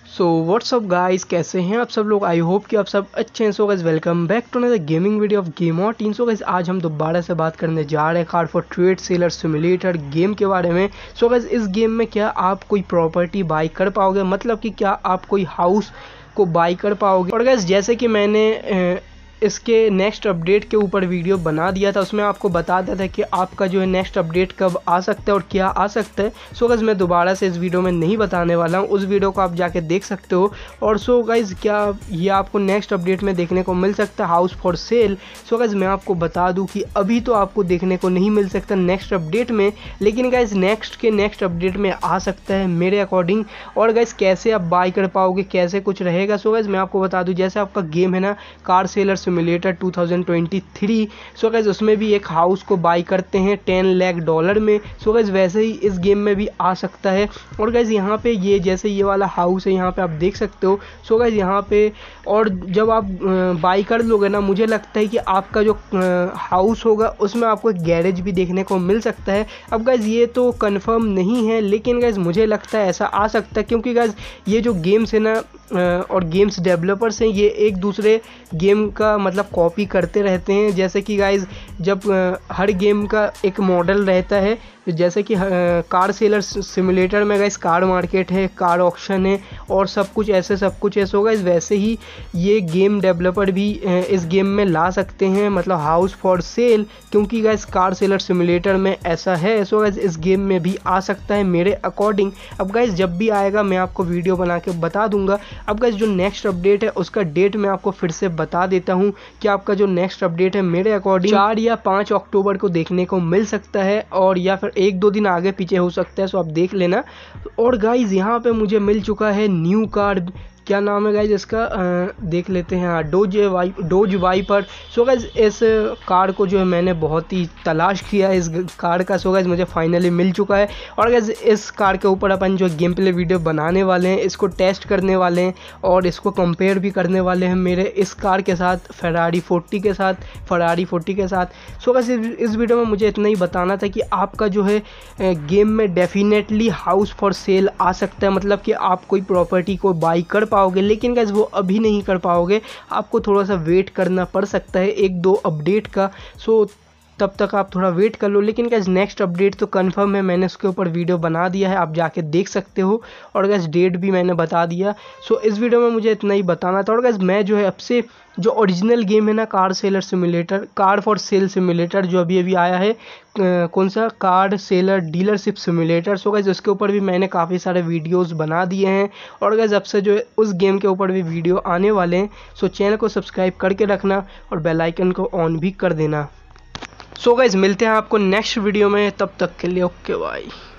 So what's up guys, कैसे हैं आप सब लोग। आई होप कि आप सब अच्छे हैं। So guys, welcome back to another gaming video of गेमर13। सो गाइस, आज हम दोबारा से बात करने जा रहे हैं card for trade seller simulator game के बारे में। सो गाइस, इस गेम में क्या आप कोई प्रॉपर्टी बाई कर पाओगे, मतलब कि क्या आप कोई हाउस को बाई कर पाओगे। और गाइस, जैसे कि मैंने इसके नेक्स्ट अपडेट के ऊपर वीडियो बना दिया था, उसमें आपको बता दिया था कि आपका जो है नेक्स्ट अपडेट कब आ सकता है और क्या आ सकता है। सो गाइस, मैं दोबारा से इस वीडियो में नहीं बताने वाला हूँ, उस वीडियो को आप जाके देख सकते हो। और सो गाइस, क्या ये आपको नेक्स्ट अपडेट में देखने को मिल सकता है house for sale. So guys, मैं आपको बता दूँ कि अभी तो आपको देखने को नहीं मिल सकता नेक्स्ट अपडेट में, लेकिन गाइस नेक्स्ट अपडेट में आ सकता है मेरे अकॉर्डिंग। और गाइस, कैसे आप बाई कर पाओगे, कैसे कुछ रहेगा। सो गाइस, मैं आपको बता दूँ, जैसे आपका गेम है ना car seller simulator 2023। So guys, उसमें भी एक हाउस को बाई करते हैं $10 लाख में। सो गाइस, वैसे ही इस गेम में भी आ सकता है। और गाइस, यहाँ पे ये जैसे ये वाला हाउस है, यहाँ पे आप देख सकते हो। सो गाइस, यहाँ पे और जब आप बाई कर लोगे ना, मुझे लगता है कि आपका जो हाउस होगा उसमें आपको एक गैरेज भी देखने को मिल सकता है। अब गाइस, ये तो कंफर्म नहीं है, लेकिन गाइस मुझे लगता है ऐसा आ सकता है, क्योंकि गाइस ये जो गेम्स है ना और गेम्स डेवलपर्स हैं, ये एक दूसरे गेम का मतलब कॉपी करते रहते हैं। जैसे कि गाइस, जब हर गेम का एक मॉडल रहता है, जैसे कि कार सेलर सिमुलेटर में गाइस कार मार्केट है, कार ऑक्शन है और सब कुछ है। सो गाइस, वैसे ही ये गेम डेवलपर भी इस गेम में ला सकते हैं, मतलब हाउस फॉर सेल, क्योंकि गाइस कार सेलर सिमुलेटर में ऐसा है। सो गाइस, इस गेम में भी आ सकता है मेरे अकॉर्डिंग। अब गाइस, जब भी आएगा मैं आपको वीडियो बना के बता दूंगा। अब गाइस, जो नेक्स्ट अपडेट है उसका डेट मैं आपको फिर से बता देता हूँ कि आपका जो नेक्स्ट अपडेट है मेरे अकॉर्डिंग 4 या 5 अक्टूबर को देखने को मिल सकता है, और या फिर 1-2 दिन आगे पीछे हो सकता है। सो आप देख लेना। और गाइस, यहाँ पे मुझे मिल चुका है न्यू कार्ड, क्या नाम है गाइज इसका, देख लेते हैं। हाँ, डोज वाइपर। सो गाइज, इस कार को जो है मैंने बहुत ही तलाश किया इस कार का। सो गाइज, मुझे फाइनली मिल चुका है। और गाइज, इस कार के ऊपर अपन जो गेम प्ले वीडियो बनाने वाले हैं, इसको टेस्ट करने वाले हैं और इसको कंपेयर भी करने वाले हैं मेरे इस कार के साथ, फरारी 40 के साथ। सो गाइज, इस वीडियो में मुझे इतना ही बताना था कि आपका जो है गेम में डेफिनेटली हाउस फॉर सेल आ सकता है, मतलब कि आप कोई प्रॉपर्टी को बाई कर पाओगे, लेकिन गाइस वो अभी नहीं कर पाओगे, आपको थोड़ा सा वेट करना पड़ सकता है 1-2 अपडेट का। सो तब तक आप थोड़ा वेट कर लो। लेकिन गाइस, नेक्स्ट अपडेट तो कंफर्म है, मैंने उसके ऊपर वीडियो बना दिया है, आप जाके देख सकते हो। और गाइस, डेट भी मैंने बता दिया। सो इस वीडियो में मुझे इतना ही बताना था। और गाइस, मैं जो है अब से जो ओरिजिनल गेम है ना car seller simulator, car for sale simulator, जो अभी आया है, कौन सा, car seller dealership simulator. So guys, उसके ऊपर भी मैंने काफ़ी सारे वीडियोस बना दिए हैं। और गाइस, अब से जो है उस गेम के ऊपर भी वीडियो आने वाले हैं। सो चैनल को सब्सक्राइब करके रखना और बेल आइकन को ऑन भी कर देना। सो गाइस, मिलते हैं आपको नेक्स्ट वीडियो में, तब तक के लिए ओके बाय।